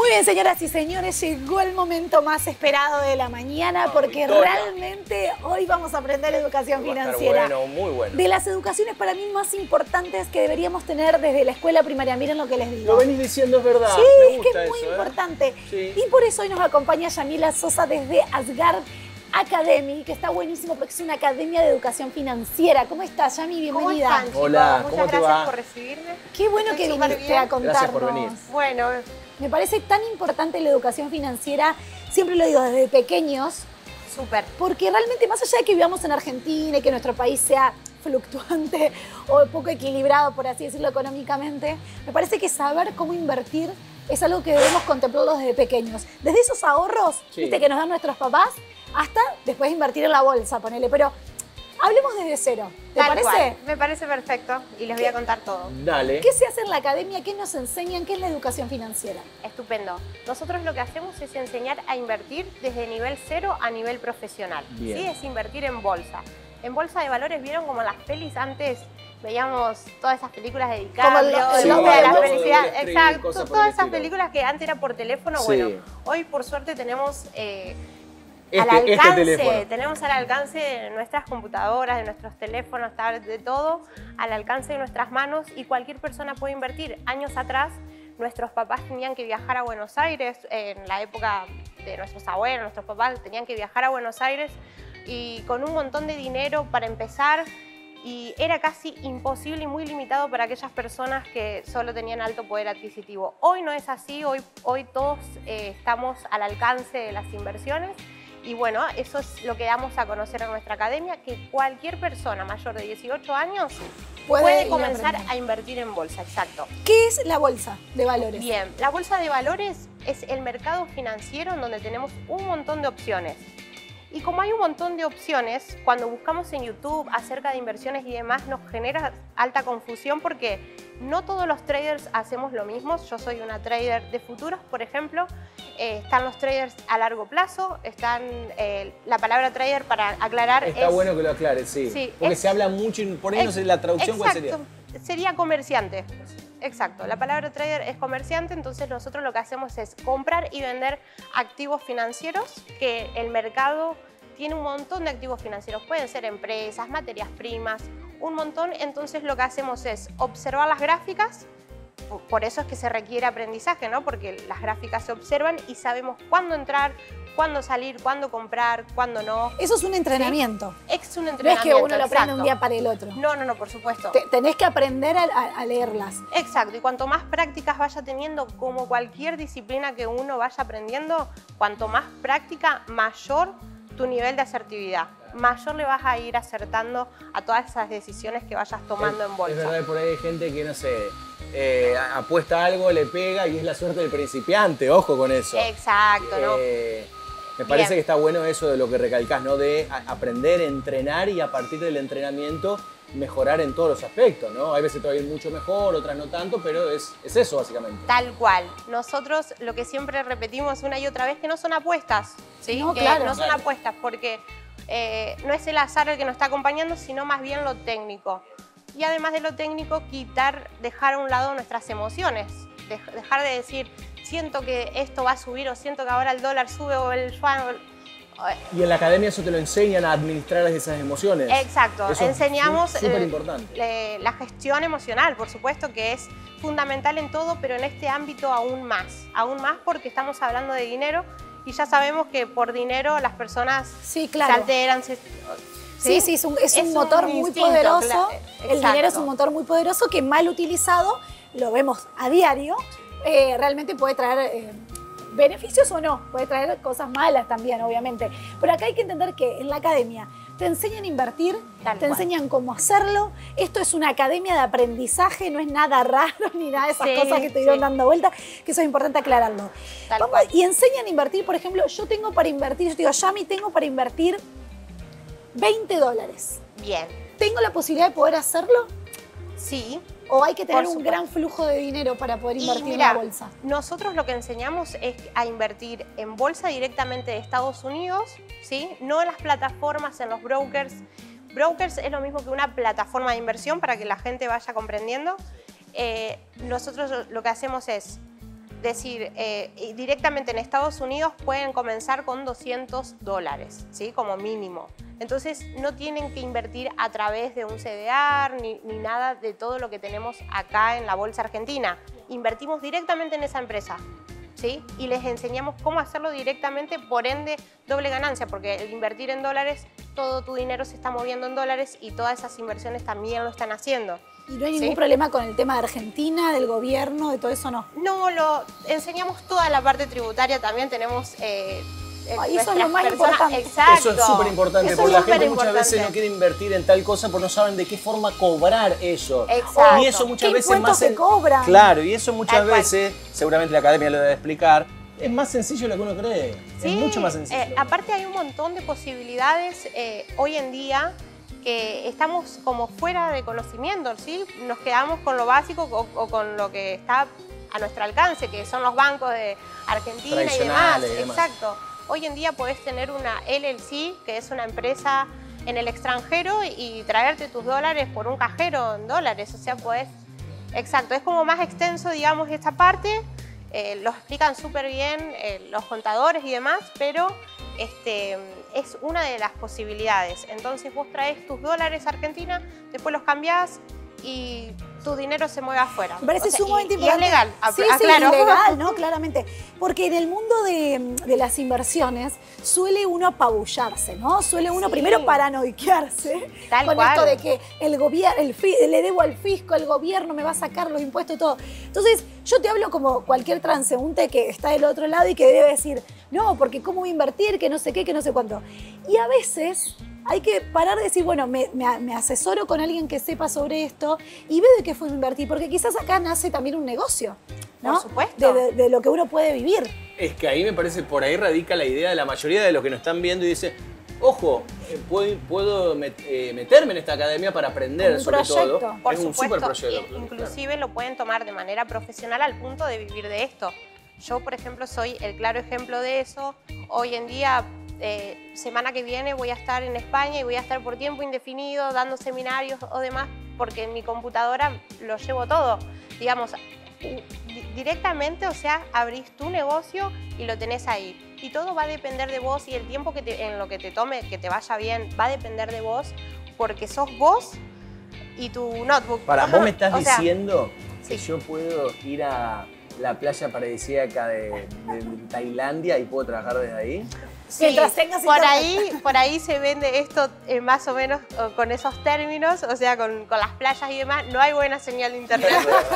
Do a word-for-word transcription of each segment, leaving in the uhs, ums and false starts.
Muy bien, señoras y señores, llegó el momento más esperado de la mañana porque realmente hoy vamos a aprender educación financiera. Bueno, muy bueno. De las educaciones para mí más importantes que deberíamos tener desde la escuela primaria. Miren lo que les digo. Lo venís diciendo, es verdad. Sí, Me es gusta que es muy eso, importante. ¿eh? Sí. Y por eso hoy nos acompaña Yamila Sosa desde Asgard Academy, que está buenísimo porque es una academia de educación financiera. ¿Cómo estás, Yami? Bienvenida. ¿Cómo están, chicos? Hola, Muchas ¿cómo te gracias va? por recibirme. Qué bueno Estoy que súper viniste bien. a contarnos. Gracias por venir. Bueno, Me parece tan importante la educación financiera, siempre lo digo desde pequeños, súper. porque realmente más allá de que vivamos en Argentina y que nuestro país sea fluctuante o poco equilibrado, por así decirlo, económicamente, me parece que saber cómo invertir es algo que debemos contemplarlo desde pequeños. Desde esos ahorros, Sí. viste, que nos dan nuestros papás, hasta después invertir en la bolsa, ponele. Pero hablemos desde cero, ¿te Tal parece? cual. Me parece perfecto y les voy a contar todo. Dale. ¿Qué se hace en la academia? ¿Qué nos enseñan? ¿Qué es la educación financiera? Estupendo. Nosotros lo que hacemos es enseñar a invertir desde nivel cero a nivel profesional. Bien. ¿Sí? Es invertir en bolsa. En bolsa de valores, ¿vieron como las pelis antes? Veíamos todas esas películas de Como el- DiCaprio, el el lobo hombre de de la Wall Street, felicidad. Wall Street, Exacto, cosas por todas el esas estilo. películas que antes era por teléfono. Sí. Bueno, hoy por suerte tenemos eh, Este, al alcance, este teléfono. tenemos al alcance de nuestras computadoras, de nuestros teléfonos, tablets, de todo, al alcance de nuestras manos y cualquier persona puede invertir. Años atrás, nuestros papás tenían que viajar a Buenos Aires, en la época de nuestros abuelos, nuestros papás tenían que viajar a Buenos Aires y con un montón de dinero para empezar y era casi imposible y muy limitado para aquellas personas que solo tenían alto poder adquisitivo. Hoy no es así, hoy, hoy todos eh, estamos al alcance de las inversiones. Y bueno, eso es lo que damos a conocer en nuestra academia, que cualquier persona mayor de dieciocho años Puede puede, ir a comenzar aprender. a invertir en bolsa, exacto. ¿Qué es la bolsa de valores? Bien, la bolsa de valores es el mercado financiero en donde tenemos un montón de opciones. Y como hay un montón de opciones, cuando buscamos en YouTube acerca de inversiones y demás, nos genera alta confusión porque no todos los traders hacemos lo mismo. Yo soy una trader de futuros, por ejemplo. Eh, están los traders a largo plazo, están eh, la palabra trader, para aclarar, Está es, bueno que lo aclares, sí. Sí, Porque es- se habla mucho y por ahí no ex- sé la traducción cuál sería. Exacto, sería comerciante. Exacto, la palabra trader es comerciante, entonces nosotros lo que hacemos es comprar y vender activos financieros, que el mercado tiene un montón de activos financieros, pueden ser empresas, materias primas, un montón. Entonces lo que hacemos es observar las gráficas, por eso es que se requiere aprendizaje, ¿no? Porque las gráficas se observan y sabemos cuándo entrar, cuándo salir, cuándo comprar, cuándo no. Eso es un entrenamiento. Es un No es entrenamiento. que uno lo aprende exacto. un día para el otro. No, no, no, por supuesto. Te- tenés que aprender a, a- a leerlas. Exacto, y cuanto más prácticas vaya teniendo, como cualquier disciplina que uno vaya aprendiendo, cuanto más práctica, mayor tu nivel de asertividad. Mayor le vas a ir acertando a todas esas decisiones que vayas tomando Es- en bolsa. Es verdad, por ahí hay gente que, no sé, eh, apuesta algo, le pega y es la suerte del principiante. Ojo con eso. Exacto, ¿no? Eh, me parece Bien. que está bueno eso de lo que recalcás, ¿no? De a- aprender, entrenar y a partir del entrenamiento mejorar en todos los aspectos, ¿no? Hay veces todavía mucho mejor, otras no tanto, pero es, es eso básicamente. Tal cual. Nosotros lo que siempre repetimos una y otra vez, que no son apuestas, ¿sí? No, que claro. no son Claro. apuestas porque eh, no es el azar el que nos está acompañando, sino más bien lo técnico. Y además de lo técnico, quitar, dejar a un lado nuestras emociones. Dej- dejar de decir, siento que esto va a subir o siento que ahora el dólar sube o el yuan. o- Y en la academia eso te lo enseñan a administrar esas emociones. Exacto, Eso es enseñamos su- súper eh, importante. le- la gestión emocional, por supuesto, que es fundamental en todo, pero en este ámbito aún más. Aún más porque estamos hablando de dinero y ya sabemos que por dinero las personas Sí, se claro. alteran. Se, Sí, sí, es un, es un Es motor un muy instinto, poderoso. cla- El exacto. dinero es un motor muy poderoso que mal utilizado, lo vemos a diario, eh, realmente puede traer eh, beneficios o no, puede traer cosas malas también, obviamente. Pero acá hay que entender que en la academia te enseñan a invertir, Tal te cual. enseñan cómo hacerlo. Esto es una academia de aprendizaje, no es nada raro ni nada de esas Sí, cosas que estuvieron sí. dando vueltas, que eso es importante aclararlo. Tal Vamos, cual. y enseñan a invertir, por ejemplo, yo tengo para invertir, yo te digo, Yami, tengo para invertir veinte dólares. Bien, ¿Tengo la posibilidad de poder hacerlo? sí. ¿O hay que tener Por un supuesto. gran flujo de dinero para poder Y invertir mira, en la bolsa? nosotros lo que enseñamos es a invertir en bolsa directamente de Estados Unidos, ¿sí? No en las plataformas, en los brokers. Brokers es lo mismo que una plataforma de inversión para que la gente vaya comprendiendo. Eh, nosotros lo que hacemos es decir, eh, directamente en Estados Unidos pueden comenzar con doscientos dólares, ¿sí? Como mínimo. Entonces no tienen que invertir a través de un C D R ni, ni nada de todo lo que tenemos acá en la Bolsa Argentina. Invertimos directamente en esa empresa, ¿sí? Y les enseñamos cómo hacerlo directamente, por ende doble ganancia, porque el invertir en dólares, todo tu dinero se está moviendo en dólares y todas esas inversiones también lo están haciendo. ¿Y no hay ningún ¿Sí? problema con el tema de Argentina, del gobierno, de todo eso, no? No, lo enseñamos toda la parte tributaria, también tenemos... Eh, Ay, eso es lo más personas, importante. exacto. Eso es súper importante, Eso porque es la gente muchas superimportante. veces no quiere invertir en tal cosa porque no saben de qué forma cobrar eso. Exacto. Y eso muchas ¿Qué veces impuestos más... se en- cobran? Claro, y eso muchas Tal cual. veces, seguramente la academia lo debe explicar, es más sencillo de lo que uno cree. Sí, es mucho más sencillo. eh, aparte hay un montón de posibilidades eh, hoy en día que estamos como fuera de conocimiento, ¿sí? Nos quedamos con lo básico o, o con lo que está a nuestro alcance, que son los bancos de Argentina y demás. Tradicionales y demás. Exacto. Hoy en día podés tener una L L C, que es una empresa en el extranjero, y traerte tus dólares por un cajero en dólares. O sea, podés... Exacto, es como más extenso, digamos, esta parte. Eh, lo explican súper bien eh, los contadores y demás, pero este, es una de las posibilidades. Entonces vos traes tus dólares a Argentina, después los cambiás y tu dinero se mueve afuera. Me parece O sea, sumamente y, importante. Y es legal, Sí, ah, sí, claro. legal, ¿no? Claramente. Porque en el mundo de, de las inversiones suele uno apabullarse, ¿no? Suele uno Sí. primero paranoiquearse Tal con cual. esto de que el gobierno, el fi- le debo al fisco, el gobierno me va a sacar los impuestos y todo. Entonces, yo te hablo como cualquier transeúnte que está del otro lado y que debe decir, no, porque cómo voy a invertir, que no sé qué, que no sé cuánto. Y a veces hay que parar de decir, bueno, me, me- me asesoro con alguien que sepa sobre esto y veo de qué fue invertir, porque quizás acá nace también un negocio, ¿no? Por supuesto. De, de- de lo que uno puede vivir. Es que ahí me parece, por ahí radica la idea de la mayoría de los que nos están viendo y dice, ojo, eh, puedo, puedo met- eh, meterme en esta academia para aprender Un sobre proyecto. todo. Por es un supuesto, súper proyecto. e- inclusive lo pueden tomar de manera profesional al punto de vivir de esto. Yo, por ejemplo, soy el claro ejemplo de eso. Hoy en día, eh, semana que viene voy a estar en España y voy a estar por tiempo indefinido dando seminarios o demás, porque en mi computadora lo llevo todo. Digamos, di- directamente, o sea, abrís tu negocio y lo tenés ahí. Y todo va a depender de vos y el tiempo que te- en lo que te tome, que te vaya bien, va a depender de vos, porque sos vos y tu notebook. Para, vos me estás O sea, diciendo que sí. yo puedo ir a la playa paradisíaca de, de Tailandia y puedo trabajar desde ahí. Sí, Mientras tengas por internet. ahí, por ahí se vende esto eh, más o menos eh, con esos términos, o sea, con, con las playas y demás. No hay buena señal de internet.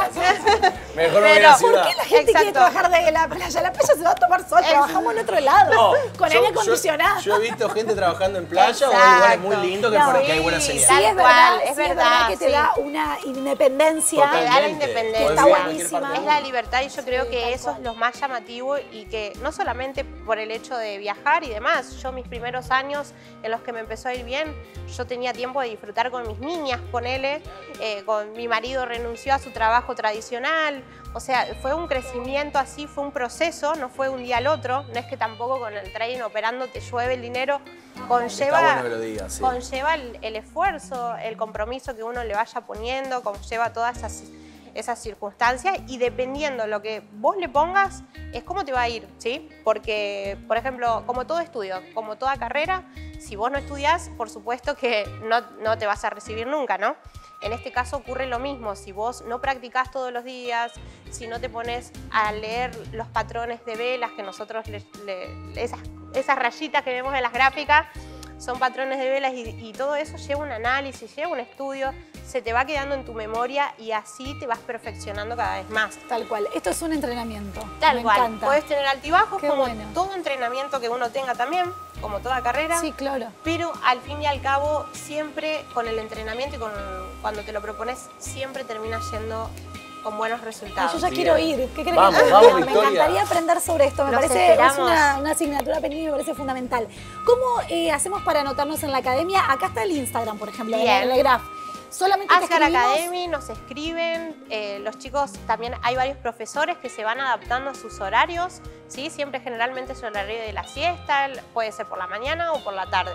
Mejor me voy a Pero, la ¿por ciudad. ¿Por qué la gente quiere Exacto. trabajar de la playa? La playa se va a tomar sol, Ex- trabajamos en otro lado, No, con yo- aire yo- acondicionado. Yo, he visto gente trabajando en playa o en lugares muy Exacto. lindos que No, porque hay buena sí, señal. Sí, Tal es cual, verdad, es sí, es verdad, verdad que te sí. da una independencia. Te da la Totalmente. independencia. Podés Está vivir en cualquier buenísima. parte Es del la mundo. libertad y yo creo Sí, que tal eso cual. es lo más llamativo y que no solamente por el hecho de viajar y demás. Yo mis primeros años en los que me empezó a ir bien, yo tenía tiempo de disfrutar con mis niñas, ponele, eh, con mi marido renunció a su trabajo tradicional. O sea, fue un crecimiento así, fue un proceso, no fue un día al otro. No es que tampoco con el trading operando te llueve el dinero. Conlleva, Está bueno que lo digas, sí. conlleva el, el esfuerzo, el compromiso que uno le vaya poniendo, conlleva todas esas, esas circunstancias y dependiendo lo que vos le pongas, es cómo te va a ir, ¿sí? Porque, por ejemplo, como todo estudio, como toda carrera, si vos no estudiás, por supuesto que no, no te vas a recibir nunca, ¿no? En este caso ocurre lo mismo, si vos no practicás todos los días, si no te pones a leer los patrones de velas que nosotros, le, le- esas, esas rayitas que vemos en las gráficas, son patrones de velas y, y todo eso lleva un análisis, lleva un estudio, se te va quedando en tu memoria y así te vas perfeccionando cada vez más. Tal cual, esto es un entrenamiento. Tal Me cual, encanta. puedes tener altibajos Qué como bueno. todo entrenamiento que uno tenga también, como toda carrera. Sí, claro. Pero al fin y al cabo, siempre con el entrenamiento y con, cuando te lo propones, siempre termina yendo con buenos Ay, resultados. yo ya Bien. quiero ir. ¿Qué querés Vamos, que vamos, Me Victoria. encantaría aprender sobre esto. Me Los parece esperamos. es una, una asignatura pendiente y me parece fundamental. ¿Cómo eh, hacemos para anotarnos en la academia? Acá está el Instagram, por ejemplo, Bien. el Graph. Solamente te Ascar escribimos. Academy, nos escriben, eh, los chicos también, hay varios profesores que se van adaptando a sus horarios, ¿sí? Siempre generalmente es el horario de la siesta, puede ser por la mañana o por la tarde.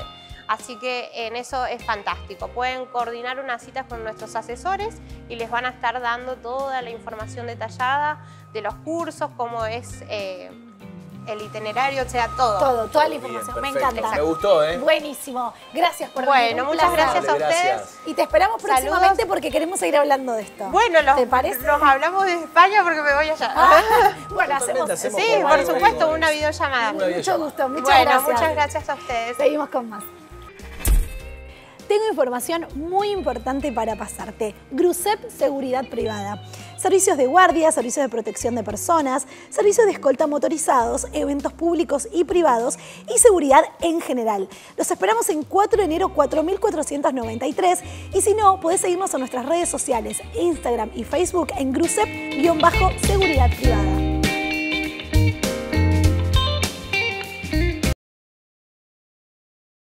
Así que en eso es fantástico. Pueden coordinar una cita con nuestros asesores y les van a estar dando toda la información detallada de los cursos, cómo es eh, el itinerario, o sea, todo. Todo, toda la Bien, información. Me perfecto. encanta. Me gustó, ¿eh? Buenísimo. Gracias por Bueno, venir. Un muchas placer. gracias a Dale, ustedes. gracias. Y te esperamos Saludos. próximamente porque queremos seguir hablando de esto. Bueno, los, ¿Te parece? nos hablamos de España porque me voy allá. Ah, bueno, Totalmente, hacemos, hacemos Sí, como por algo ahí supuesto, con- una videollamada. Una Mucho videollamada. gusto, muchas Bueno, gracias. muchas gracias a ustedes. Seguimos con más. Tengo información muy importante para pasarte. GRUSEP Seguridad Privada. Servicios de guardia, servicios de protección de personas, servicios de escolta motorizados, eventos públicos y privados y seguridad en general. Los esperamos en cuatro de enero cuatro mil cuatrocientos noventa y tres y si no, podés seguirnos en nuestras redes sociales, Instagram y Facebook en GRUSEP-Seguridad Privada.